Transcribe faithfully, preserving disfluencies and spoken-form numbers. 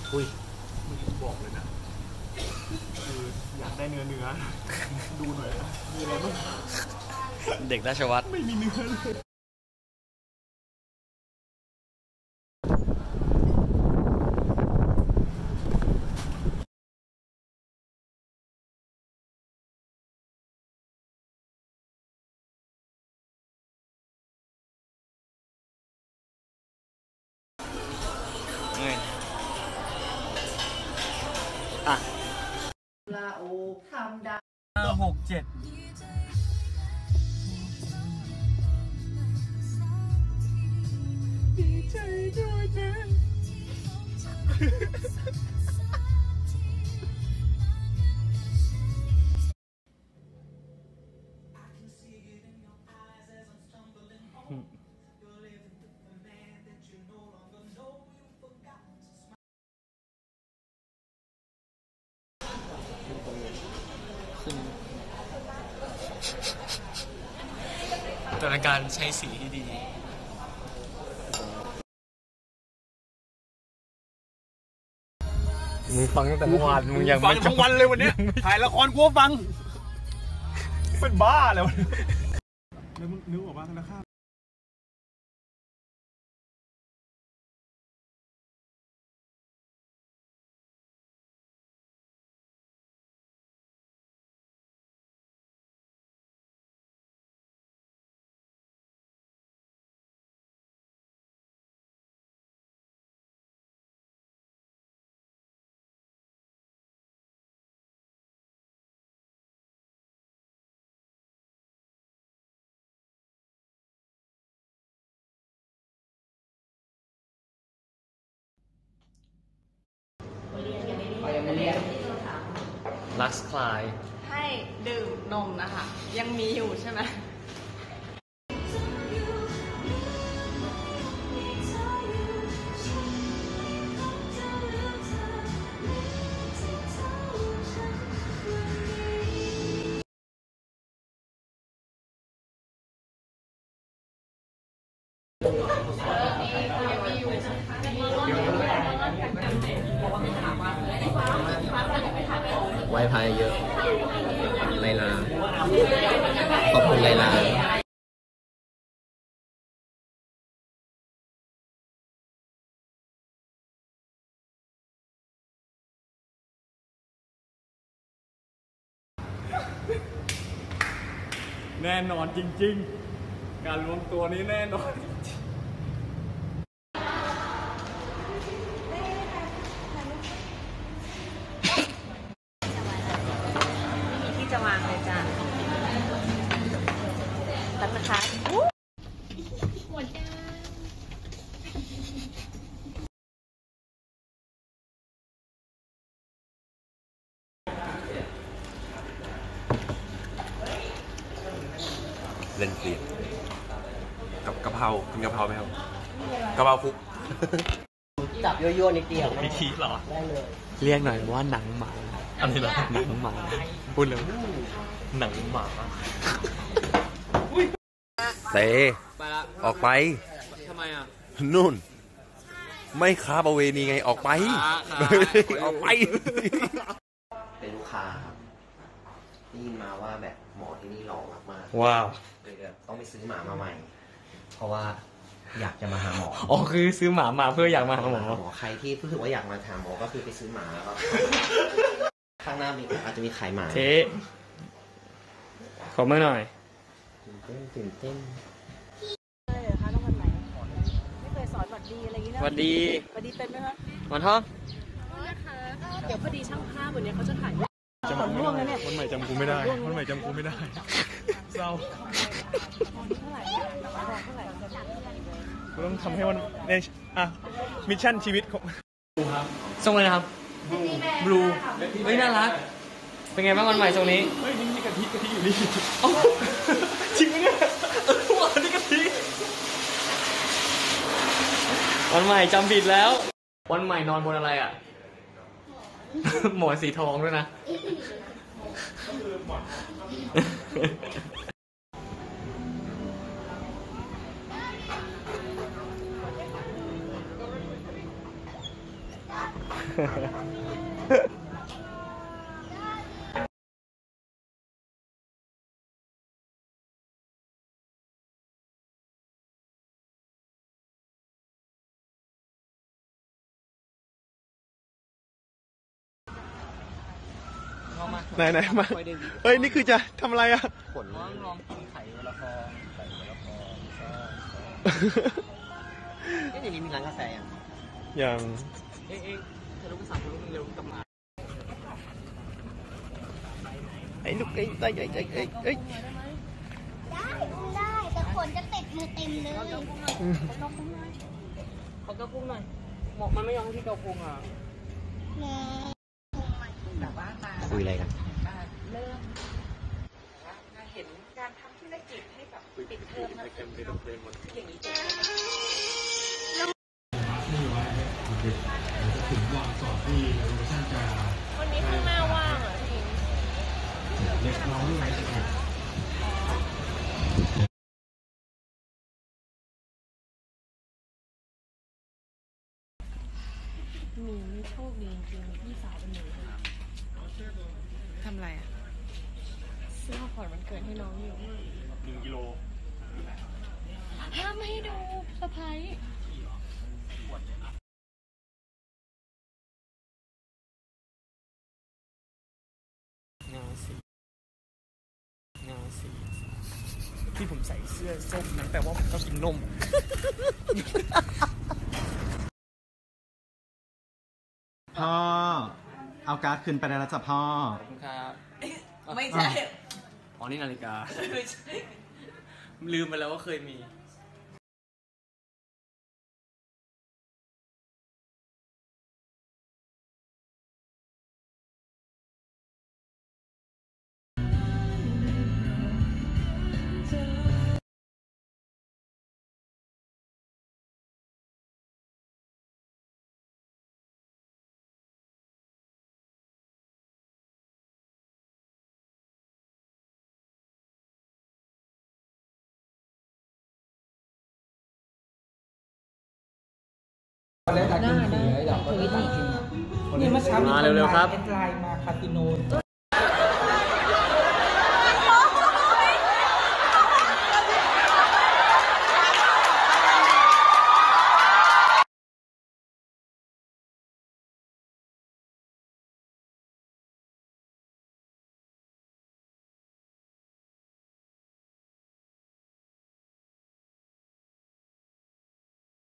อุ้ยมึงบอกเลยนะคืออยากได้เนื้อเนื้อดูหน่อยนะมีอะไรบ้างเด็กราชวัตรไม่มีเนื้อเลยอ่ะลาโอคำดาห้าหกเจ็ดดีใจด้วยนะตัวการใช้สีที่ดีมึงฟังตั้งแต่เมื่อวานมึงยังฟังทั้งวันเลยวันนี้ถ่ายละครกูฟังเป็นบ้าแล้วแล้วมึงนึกออกว่าราคาลักซ์คลายให้ดื่มนมนะคะยังมีอยู่ใช่ไหมไวพายเยอะไลลาขอบคุณไลลาแน่นอนจริงๆการรวมตัวนี้แน่นอนจะวางเลยจ้ะตัดนะคะหมดจ้าเล่นเปลี่ยนกับกะเพรากินกะเพราไหมครับกะเพราฟุกจับยั่วๆนิดเดียววิธีเหรอได้เลยเรียกหน่อยว่าหนังหมาอะไรเหรอหนังหมาพูดเลยหนังหมาเตะออกไปทำไมอ่ะนู่นไม่ค้าประเวณีไงออกไปออกไปเป็นลูกค้าครับได้ยินมาว่าแบบหมอที่นี่หล่อมากว้าวเลยแบบต้องไปซื้อหมามาใหม่เพราะว่าอยากจะมาหาหมออ๋อคือซื้อหมามาเพื่ออยากมาหาหมอหมอใครที่รู้สึกว่าอยากมาหาหมอก็คือไปซื้อหมาแล้วก็ข้างหน้ามีอาจจะมีขายหมาเทขอมือหน่อยตื่นเต้นตื่นเต้นเลยเหรอคะน้องวันใหม่ไม่เคยสอนหวัดดีอะไรอย่างนี้นะหวัดดีหวัดดีเป็นไหมคะหวันท้องเดี๋ยวพอดีช่างภาพวันนี้เขาจะถ่ายจำกูไม่ได้วันใหม่จำกูไม่ได้วันใหม่จำกูไม่ได้เศร้ากูต้องทำให้วันในอ่ะมิชชั่นชีวิตของทรงเลยนะครับบลูเฮ้ยน่ารักเป็นไงบ้างวันใหม่ทรงนี้เฮ้ยนี่มีกะทิกะทิอยู่นี่จริงไหมเนี่ยวันนี้กะทิวันใหม่จำผิดแล้ววันใหม่นอนบนอะไรอ่ะหมอนสีทองด้วยนะไหนไหนมาเฮ้ย นี่คือจะทำอะไรอ่ะผลลองลองกินไข่วันละฟองไข่วันละฟองใช่เอ๊ะอย่างนี้มีร้านกาแฟยังอย่างเอ๊ะเอ๊ะเธอรู้ภาษาคุณรู้เร็วกับหมาไอ้ลูกไอ้ไอ้ไอ้ไอ้ไอ้ไอ้ได้อุ้มได้ แต่ขนจะติดมือเต็มเลยขอเกาพุงหน่อยขอเกาพุงหน่อยหมอกมันไม่ยอมให้พี่เกาพุงอ่ะคุยอะไรกันเห็นการทำธุรกิจให้แบบปิดเทอมนะอย่างนี้ วันนี้ข้างหน้าว่างอ่ะพี่มีไม่โชคดีจริงๆพี่สาวเป็นหนูทำอะไรอ่ะซื้อของขวัญวันเกิดให้น้องอยู่หนึ่งกิโลห้ามให้ดูสะพายงาสีงาสีที่ผมใส่เสื้อส้มนั้นแปลว่าผมชอบกินนมพ่อ เอาการ์ดขึ้นไปได้แล้วจ้ะพ่อขอบคุณครับไม่ใช่อ๋อนี่นาฬิกา ไม่ใช่ ลืมไปแล้วว่าเคยมีได้ได้เนี่ยเมื่อเช้ามาเร็วๆครับแอดไลน์มาคาสิโน